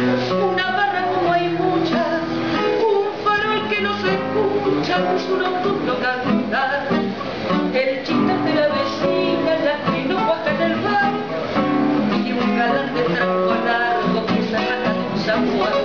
una barra como hay muchas, un farol que no se escucha, un nocturno cantar, el chiste de la vecina, la trinogua en el bar, y un galán de tranco largo que se arranca de un zaguán.